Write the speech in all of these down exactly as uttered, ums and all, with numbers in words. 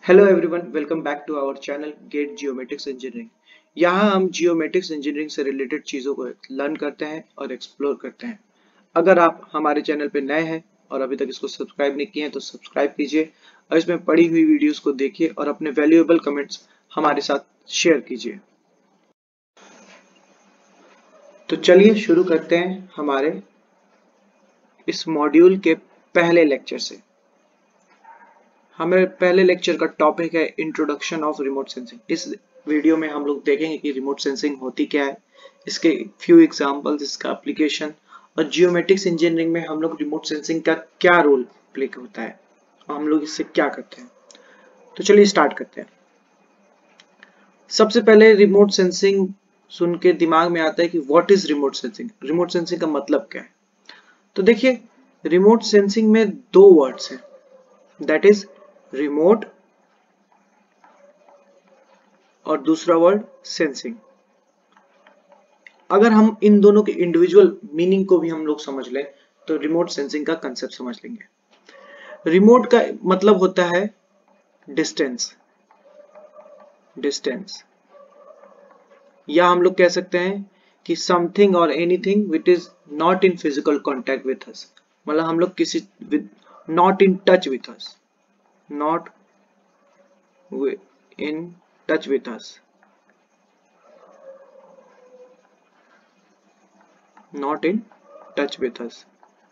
Hello everyone, welcome back to our channel get geometrics engineering. यहाँ हम geometrics engineering से related चीज़ों को लर्न करते हैं और एक्सप्लोर करते हैं। अगर आप हमारे चैनल पे नए हैं और अभी तक इसको सब्सक्राइब नहीं किए हैं तो सब्सक्राइब कीजिए और इसमें पड़ी हुई वीडियोस को देखिए और अपने वैल्यूएबल कमेंट्स हमारे साथ शेयर कीजिए। तो चलिए शुरू करते हैं हमारे इस मॉड्यूल के पहले लेक्चर से। हमें पहले लेक्चर का टॉपिक है इंट्रोडक्शन ऑफ रिमोट सेंसिंग। इस वीडियो में हम लोग देखेंगे कि रिमोट सेंसिंग होती क्या है, इसके फ्यू एग्जांपल्स, इसका एप्लीकेशन और जियोमेट्रिक्स इंजीनियरिंग में हम लोग रिमोट सेंसिंग का क्या रोल प्ले होता है और हम लोग इससे क्या करते हैं। तो चलिए स्टार्ट करते हैं। सबसे पहले रिमोट सेंसिंग सुन के दिमाग में आता है कि what is remote sensing. Remote sensing का मतलब क्या है? तो देखिए, रिमोट सेंसिंग में दो वर्ड्स हैं, दैट इज रिमोट और दूसरा वर्ड सेंसिंग। अगर हम इन दोनों के इंडिविजुअल मीनिंग को भी हम लोग समझ लें तो रिमोट सेंसिंग का कंसेप्ट समझ लेंगे। रिमोट का मतलब होता है डिस्टेंस डिस्टेंस या हम लोग कह सकते हैं कि समथिंग और anything which is not in physical contact with us. मतलब हम लोग किसी not in touch with us, not in touch with us, not in touch with us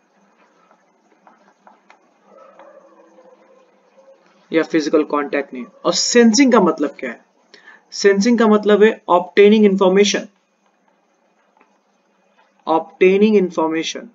या फिजिकल कांटेक्ट नहीं। और सेंसिंग का मतलब क्या है? सेंसिंग का मतलब है ऑब्टेनिंग इंफॉर्मेशन ऑब्टेनिंग इंफॉर्मेशन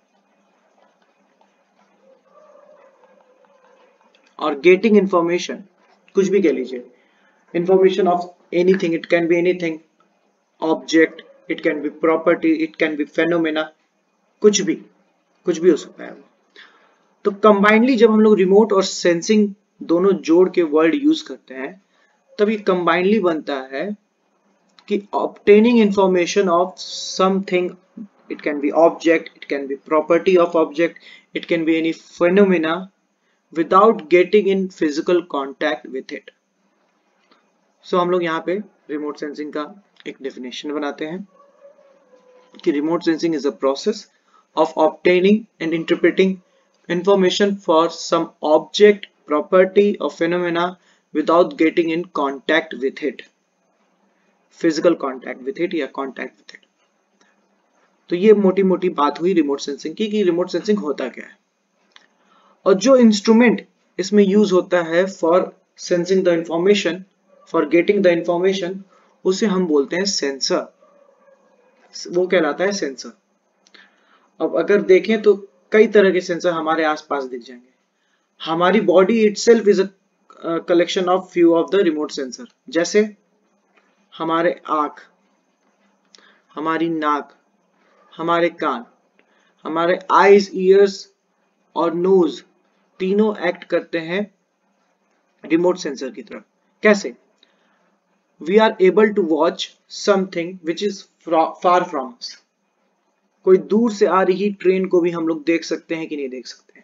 और गेटिंग इंफॉर्मेशन, कुछ भी कह लीजिए। Information of anything, it can be anything, object, it can be property, it can be phenomena, कुछ भी कुछ भी हो सकता है। तो कंबाइनली जब हम लोग रिमोट और सेंसिंग दोनों जोड़ के वर्ड यूज करते हैं तब ये कंबाइनली बनता है कि obtaining information of something, it can be object, it can be property of object, it can be any phenomena without getting in physical contact with it. So हम लोग यहाँ पे रिमोट सेंसिंग का एक डेफिनेशन बनाते हैं कि remote sensing is a process of obtaining and interpreting information for some object, property or phenomena without getting in contact with it, physical contact with it या contact with it. तो ये मोटी मोटी बात हुई रिमोट सेंसिंग की कि remote sensing होता क्या है। और जो इंस्ट्रूमेंट इसमें यूज होता है for sensing the information, for getting the information, उसे हम बोलते हैं सेंसर। वो कहलाता है सेंसर। अब अगर देखें तो कई तरह के सेंसर हमारे आसपास दिख जाएंगे। हमारी body itself is a collection of few of the remote sensor, जैसे हमारे आंख, हमारी नाक, हमारे कान, हमारे आईज, ईयर्स और नोज, तीनों एक्ट करते हैं रिमोट सेंसर की तरफ। कैसे? We are able to watch something which is far from us. कोई दूर से आ रही ट्रेन को भी हम लोग देख सकते हैं कि नहीं देख सकते हैं?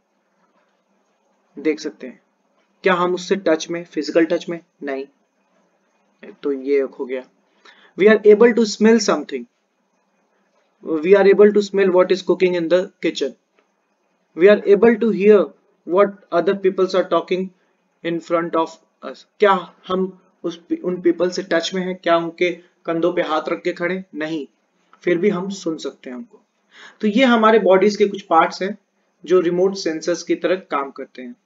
देख सकते हैं। क्या हम उससे टच में, फिजिकल टच में? नहीं। तो ये हो गया। We are able to smell something, we are able to smell what is cooking in the kitchen. We are able to hear what other peoples are talking in front of us. क्या हम उस उन people से touch में हैं? क्या उनके कंधों पे हाथ रख के खड़े? नहीं, फिर भी हम सुन सकते हैं उनको। तो ये हमारे बॉडीज के कुछ पार्ट्स हैं जो रिमोट सेंसर्स की तरह काम करते हैं।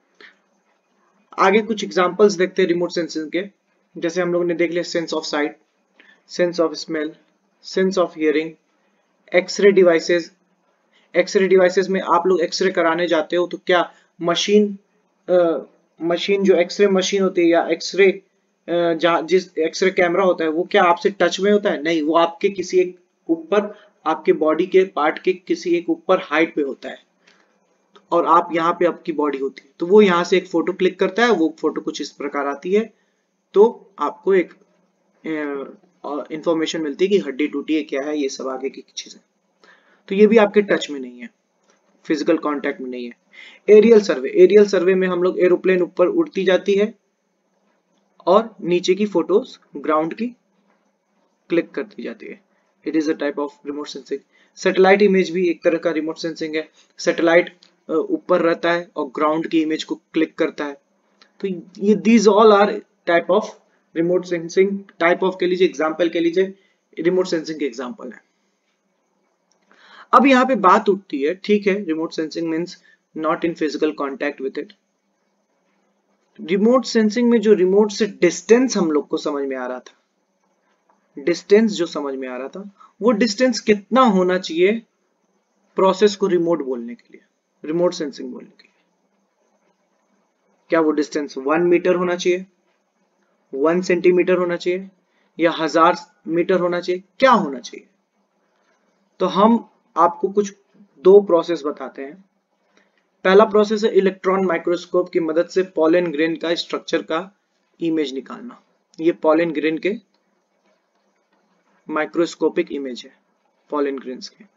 आगे कुछ एग्जांपल्स देखते हैं रिमोट सेंसिंग के। जैसे हम लोगों ने देख लिया sense of sight, sense of smell, sense of hearing, X-ray devices. X-ray devices में आप लोग एक्सरे कराने जाते हो तो क्या मशीन मशीन जो एक्सरे मशीन होती है या एक्सरे जहाँ जिस एक्सरे कैमरा होता है वो क्या आपसे टच में होता है? नहीं, वो आपके किसी एक ऊपर, आपके बॉडी के पार्ट के किसी एक ऊपर हाइट पे होता है और आप यहाँ पे आपकी बॉडी होती है। तो वो यहाँ से एक फोटो क्लिक करता है, वो फोटो कुछ इस प्रकार आती है, तो आपको एक इंफॉर्मेशन मिलती है कि हड्डी टूटी है, क्या है, ये सब आगे की चीजें। तो ये भी आपके टच में नहीं है, फिजिकल कांटेक्ट में नहीं है। एरियल सर्वे, एरियल सर्वे में हम लोग एरोप्लेन ऊपर उड़ती जाती है और नीचे की फोटोज ग्राउंड की क्लिक करती जाती है। It is a type of remote sensing. Satellite image भी एक तरह का रिमोट सेंसिंग है। सैटेलाइट ऊपर रहता है और ग्राउंड की इमेज को क्लिक करता है। तो ये these all are type of remote sensing. Type of के लीजिए, एग्जाम्पल के लीजिए, रिमोट सेंसिंग के एग्जाम्पल है। अब यहाँ पे बात उठती है, ठीक है, remote sensing means not in physical contact with it. Remote sensing में जो रिमोट से डिस्टेंस हम लोग को समझ में आ रहा था, डिस्टेंस जो समझ में आ रहा था, वो डिस्टेंस कितना होना चाहिए प्रोसेस को रिमोट बोलने के लिए, रिमोट सेंसिंग बोलने के लिए? क्या वो डिस्टेंस वन मीटर होना चाहिए, वन सेंटीमीटर होना चाहिए, या हजार मीटर होना चाहिए? क्या होना चाहिए? तो हम आपको कुछ दो प्रोसेस बताते हैं। पहला प्रोसेस है इलेक्ट्रॉन माइक्रोस्कोप की मदद से पॉलन ग्रेन का स्ट्रक्चर का इमेज निकालना। ये पॉलन ग्रेन के माइक्रोस्कोपिक इमेज है, पॉलन ग्रेन्स के।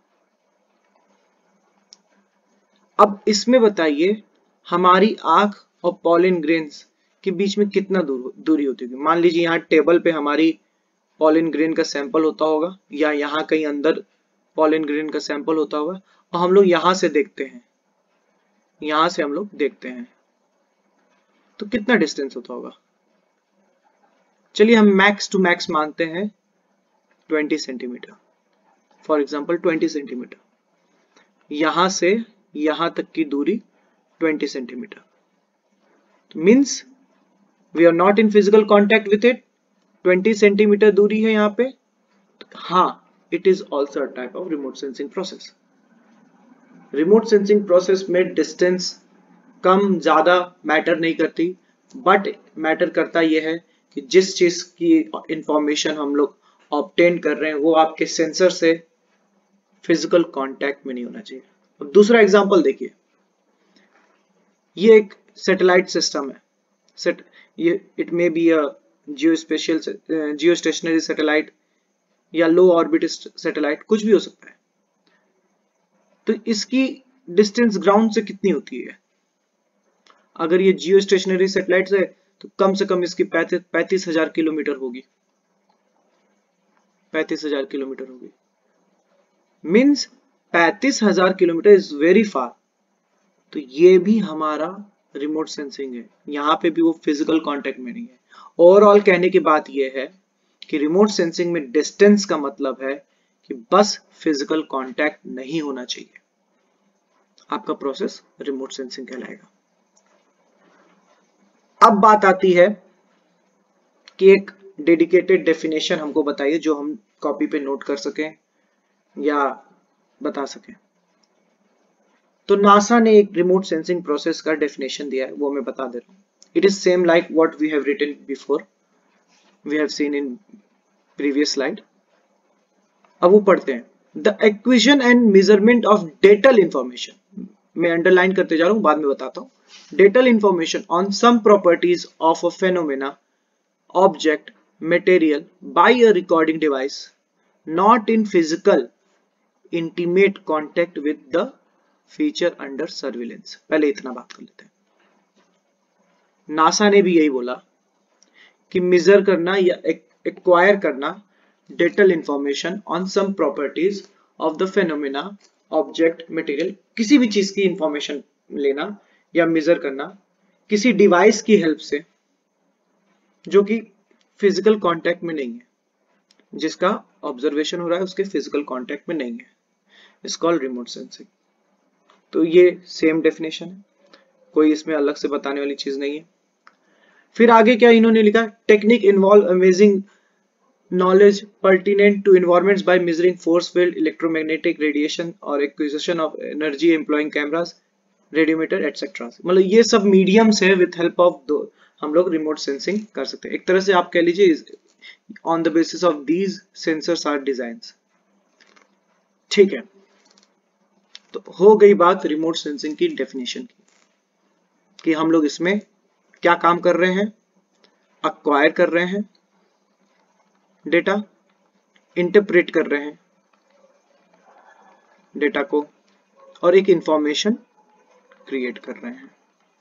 अब इसमें बताइए हमारी आंख और पॉलन ग्रेन्स के बीच में कितना दूर दूरी होती होगी। मान लीजिए यहाँ टेबल पे हमारी पॉलन ग्रेन का सैंपल होता होगा, या यहाँ कहीं अंदर पॉलन ग्रेन का सैंपल होता होगा, और हम लोग यहां से देखते हैं, यहां से हम लोग देखते हैं, तो कितना डिस्टेंस होता होगा? चलिए हम मैक्स टू मैक्स मानते हैं twenty centimetre, for example twenty centimetre. यहां से यहां तक की दूरी twenty centimetre, means we are not in physical contact with it. Twenty centimetre दूरी है यहाँ पे। हाँ, it is also a type of remote sensing process. Remote sensing process में डिस्टेंस कम ज्यादा मैटर नहीं करती, बट मैटर करता यह है कि जिस चीज की इंफॉर्मेशन हम लोग ऑब्टेन कर रहे हैं वो आपके सेंसर से फिजिकल कांटेक्ट में नहीं होना चाहिए। अब दूसरा एग्जांपल देखिए, ये एक सैटेलाइट सिस्टम है। सेट ये it may be a geospatial geo stationary satellite या लो ऑर्बिट सैटेलाइट, कुछ भी हो सकता है। तो इसकी डिस्टेंस ग्राउंड से कितनी होती है? अगर ये जियो स्टेशनरी सैटेलाइट है तो कम से कम इसकी पैंतीस हजार किलोमीटर होगी, पैंतीस हजार किलोमीटर होगी। मीन्स पैंतीस हजार किलोमीटर इज वेरी फार। तो ये भी हमारा रिमोट सेंसिंग है, यहाँ पे भी वो फिजिकल कांटेक्ट में नहीं है। ओवरऑल कहने की बात यह है कि रिमोट सेंसिंग में डिस्टेंस का मतलब है कि बस फिजिकल कांटेक्ट नहीं होना चाहिए, आपका प्रोसेस रिमोट सेंसिंग कहलाएगा। अब बात आती है कि एक डेडिकेटेड डेफिनेशन हमको बताइए जो हम कॉपी पे नोट कर सकें या बता सकें। तो नासा ने एक रिमोट सेंसिंग प्रोसेस का डेफिनेशन दिया है, वो मैं बता दे रहा हूँ। It is same like what we have written before, we have seen in previous slide. अब वो पढ़ते हैं, the acquisition and measurement of detail information. मैं अंडरलाइन करते जा रहा हूं, बाद में बताता हूं। Detail information on some properties of a phenomena, object, material by a recording device not in physical intimate contact with the feature under surveillance. पहले इतना बात कर लेते हैं। नासा ने भी यही बोला कि मेजर करना या एक्वायर करना detail information on some properties of the phenomena, object, material, किसी भी चीज की इंफॉर्मेशन लेना या मेजर करना किसी डिवाइस की हेल्प से जो कि फिजिकल कांटेक्ट में नहीं है, जिसका ऑब्जर्वेशन हो रहा है उसके फिजिकल कांटेक्ट में नहीं है, इट्स कॉल्ड रिमोट सेंसिंग। तो ये सेम डेफिनेशन है, कोई इसमें अलग से बताने वाली चीज नहीं है। फिर आगे क्या इन्होंने लिखा, technique involve amazing knowledge pertinent to environments by measuring force field, electromagnetic radiation or acquisition of energy employing cameras, radiometer et cetera। मतलब ये सब मीडियम्स है विथ हेल्प ऑफ दो हम लोग रिमोट सेंसिंग कर सकते हैं। एक तरह से आप कह लीजिए on the basis of these sensors are designs. ठीक है, तो हो गई बात रिमोट सेंसिंग की डेफिनेशन की, कि हम लोग इसमें क्या काम कर रहे हैं, अक्वायर कर रहे हैं डेटा, इंटरप्रेट कर रहे हैं डेटा को, और एक इंफॉर्मेशन क्रिएट कर रहे हैं,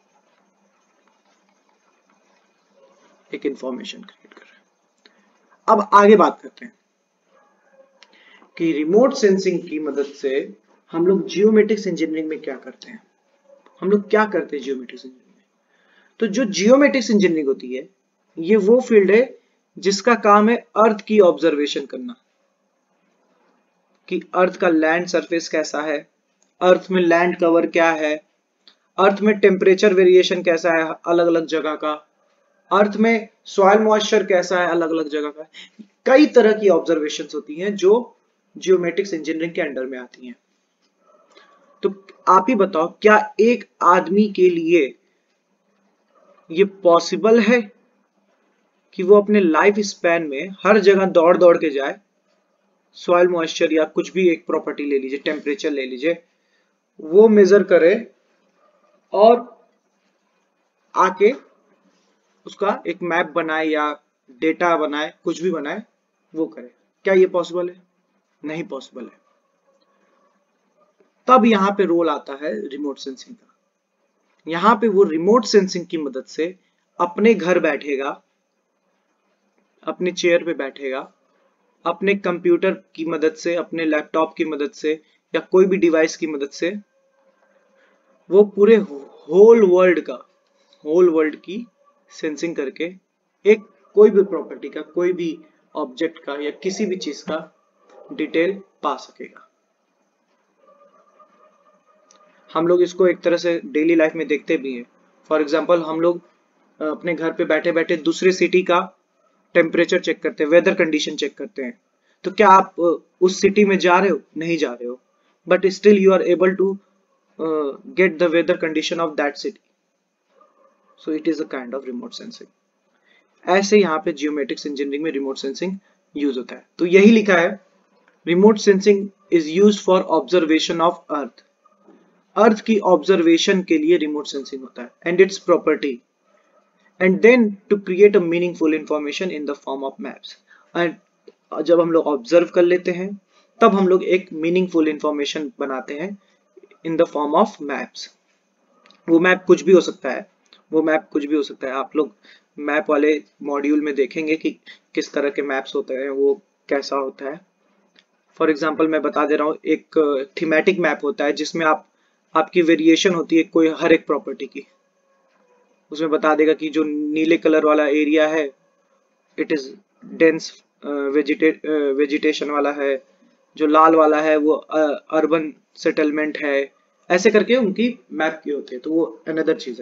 एक इंफॉर्मेशन क्रिएट कर रहे हैं। अब आगे बात करते हैं कि रिमोट सेंसिंग की मदद से हम लोग जियोमेट्रिक्स इंजीनियरिंग में क्या करते हैं। हम लोग क्या करते हैं जियोमेट्रिक्स इंजीनियरिंग में? तो जो जियोमेट्रिक्स इंजीनियरिंग होती है, ये वो फील्ड है जिसका काम है अर्थ की ऑब्जर्वेशन करना, कि अर्थ का लैंड सरफेस कैसा है, अर्थ में लैंड कवर क्या है, अर्थ में टेम्परेचर वेरिएशन कैसा है अलग अलग जगह का, अर्थ में सॉइल मॉइस्चर कैसा है अलग अलग जगह का। कई तरह की ऑब्जर्वेशंस होती हैं जो जियोमेट्रिक्स इंजीनियरिंग के अंडर में आती हैं। तो आप ही बताओ, क्या एक आदमी के लिए ये पॉसिबल है कि वो अपने लाइफ स्पैन में हर जगह दौड़ दौड़ के जाए, सॉइल मॉइस्चर या कुछ भी एक प्रॉपर्टी ले लीजिए, टेम्परेचर ले लीजिए, वो मेजर करे और आके उसका एक मैप बनाए या डेटा बनाए, कुछ भी बनाए, वो करे? क्या ये पॉसिबल है? नहीं पॉसिबल है। तब यहां पे रोल आता है रिमोट सेंसिंग का। यहां पे वो रिमोट सेंसिंग की मदद से अपने घर बैठेगा, अपने चेयर पे बैठेगा, अपने कंप्यूटर की मदद से, अपने लैपटॉप की मदद से या कोई भी डिवाइस की मदद से वो पूरे होल वर्ल्ड का होल वर्ल्ड की सेंसिंग करके एक कोई भी प्रॉपर्टी का, कोई भी ऑब्जेक्ट का या किसी भी चीज का डिटेल पा सकेगा। हम लोग इसको एक तरह से डेली लाइफ में देखते भी हैं। फॉर एग्जांपल, हम लोग अपने घर पे बैठे बैठे दूसरे सिटी का टेम्परेचर चेक करते हैं, वेदर कंडीशन चेक करते हैं। तो क्या आप उस सिटी में जा रहे हो? नहीं जा रहे हो, but still you are able to get the weather condition of that city. So it is a kind of remote sensing. ऐसे यहाँ पे जियोमेट्रिक्स इंजीनियरिंग में रिमोट सेंसिंग यूज होता है। तो यही लिखा है, remote sensing is used for observation of earth. Earth की ऑब्जर्वेशन के लिए रिमोट सेंसिंग होता है and its property, and then to create a meaningful information in the form of maps. And जब हम लोग ऑब्जर्व कर लेते हैं तब हम लोग एक मीनिंगफुल इंफॉर्मेशन बनाते हैं in the form of maps. वो मैप कुछ भी हो सकता है, वो मैप कुछ भी हो सकता है। आप लोग मैप वाले मॉड्यूल में देखेंगे कि किस तरह के मैप्स होते हैं, वो कैसा होता है। फॉर एग्जाम्पल मैं बता दे रहा हूँ, एक थीमेटिक मैप होता है जिसमें आप आपकी वेरिएशन होती है कोई हर एक प्रॉपर्टी की। उसमें बता देगा कि जो नीले कलर वाला एरिया है it is dense vegetate vegetation वाला है, जो लाल वाला है वो अर्बन सेटलमेंट है। ऐसे करके उनकी मैप की होती है, तो वो अनदर चीज है,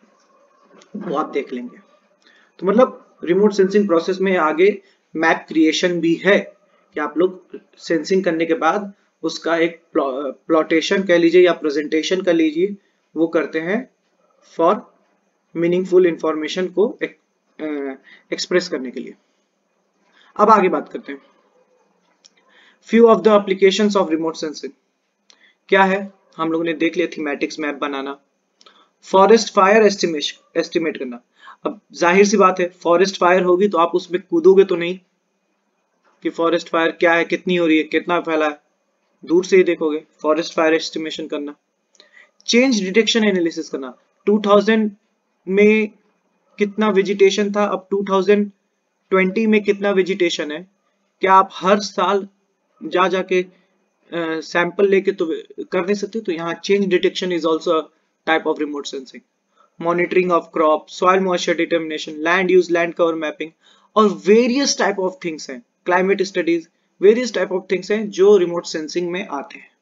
वो आप देख लेंगे। तो मतलब रिमोट सेंसिंग प्रोसेस में आगे मैप क्रिएशन भी है कि आप लोग सेंसिंग करने के बाद उसका एक प्लॉटेशन कह लीजिए या प्रेजेंटेशन कर लीजिए, वो करते हैं फॉर मीनिंगफुल इंफॉर्मेशन को एक्सप्रेस करने के लिए। अब आगे बात करते हैं few of the applications of remote sensing. क्या है? हम लोगों ने देख लिया थीमेटिक्स मैप बनाना, फॉरेस्ट फायर एस्टिमेशन एस्टिमेट करना। अब जाहिर सी बात है, फॉरेस्ट फायर होगी तो आप उसमें कूदोगे तो नहीं कि फॉरेस्ट फायर क्या है, कितनी हो रही है, कितना फैला है, दूर से ही देखोगे। फॉरेस्ट फायर एस्टिमेशन करना, चेंज डिटेक्शन एनालिसिस करना, टू थाउजेंड में कितना वेजिटेशन था, अब टू थाउजेंड ट्वेंटी में कितना वेजिटेशन है। क्या आप हर साल जा जाके सैंपल uh, लेके तो कर नहीं सकते? तो यहाँ change detection is also type of remote sensing. Monitoring of crop, soil moisture determination, land use, land cover mapping और वेरियस टाइप ऑफ थिंग्स हैं, climate studies, various type of things हैं जो रिमोट सेंसिंग में आते हैं।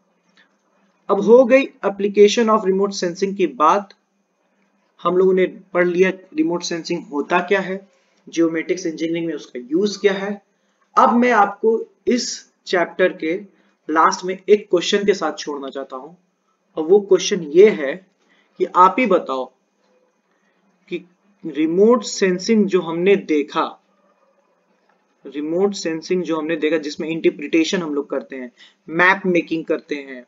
अब हो गई एप्लीकेशन ऑफ रिमोट सेंसिंग की बात। हम लोगों ने पढ़ लिया रिमोट सेंसिंग होता क्या है, जियोमेट्रिक्स इंजीनियरिंग में उसका यूज क्या है। अब मैं आपको इस चैप्टर के लास्ट में एक क्वेश्चन के साथ छोड़ना चाहता हूं, और वो क्वेश्चन ये है कि आप ही बताओ कि रिमोट सेंसिंग जो हमने देखा, रिमोट सेंसिंग जो हमने देखा जिसमें इंटरप्रिटेशन हम लोग करते हैं, मैप मेकिंग करते हैं,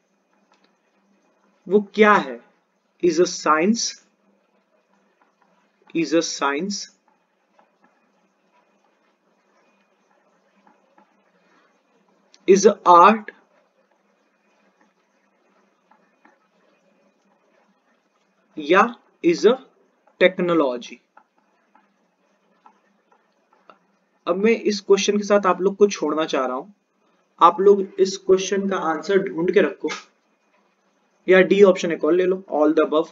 वो क्या है? Is a science, is a science, is art, या इज अ टेक्नोलॉजी। अब मैं इस क्वेश्चन के साथ आप लोग को छोड़ना चाह रहा हूं, आप लोग इस क्वेश्चन का आंसर ढूंढ के रखो, या डी ऑप्शन एक और ले लो, ऑल द अबव।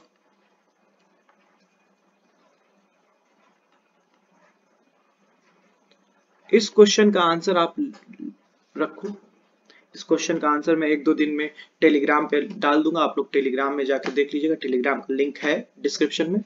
इस क्वेश्चन का आंसर आप रखो। इस क्वेश्चन का आंसर मैं एक दो दिन में टेलीग्राम पे डाल दूंगा, आप लोग टेलीग्राम में जाकर देख लीजिएगा, टेलीग्राम का लिंक है डिस्क्रिप्शन में।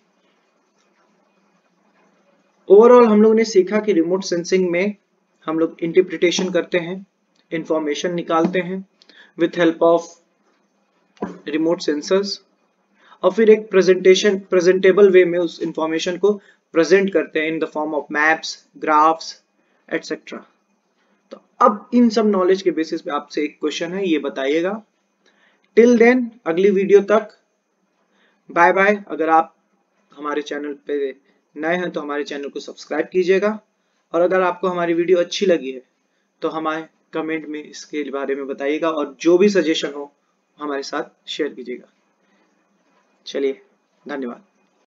ओवरऑल हम लोग ने सीखा कि रिमोट सेंसिंग में हम लोग इंटरप्रिटेशन करते हैं, इंफॉर्मेशन निकालते हैं with help of remote sensors, और फिर एक प्रेजेंटेशन प्रेजेंटेबल वे में उस इंफॉर्मेशन को प्रेजेंट करते हैं in the form of maps, graphs et cetera. तो अब इन सब नॉलेज के बेसिस पे आपसे एक क्वेश्चन है, ये बताइएगा। टिल देन, अगली वीडियो तक बाय बाय। अगर आप हमारे चैनल पे नए हैं तो हमारे चैनल को सब्सक्राइब कीजिएगा, और अगर आपको हमारी वीडियो अच्छी लगी है तो हमारे कमेंट में इसके बारे में बताइएगा, और जो भी सजेशन हो हमारे साथ शेयर कीजिएगा। चलिए, धन्यवाद।